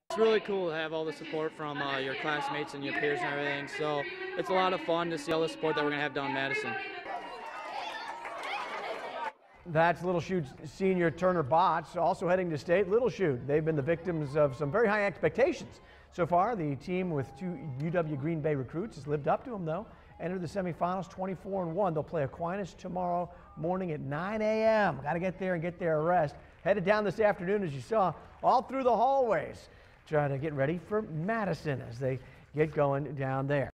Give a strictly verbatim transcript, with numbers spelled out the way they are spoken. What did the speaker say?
It's really cool to have all the support from uh, your classmates and your peers and everything. So it's a lot of fun to see all the support that we're going to have down in Madison. That's Little Chute's senior Turner Botts, also heading to state. Little Chute, they've been the victims of some very high expectations. So far, the team with two U W Green Bay recruits has lived up to them, though. Entered the semifinals twenty-four and one. They'll play Aquinas tomorrow morning at nine A M Got to get there and get their rest. Headed down this afternoon, as you saw, all through the hallways, trying to get ready for Madison as they get going down there.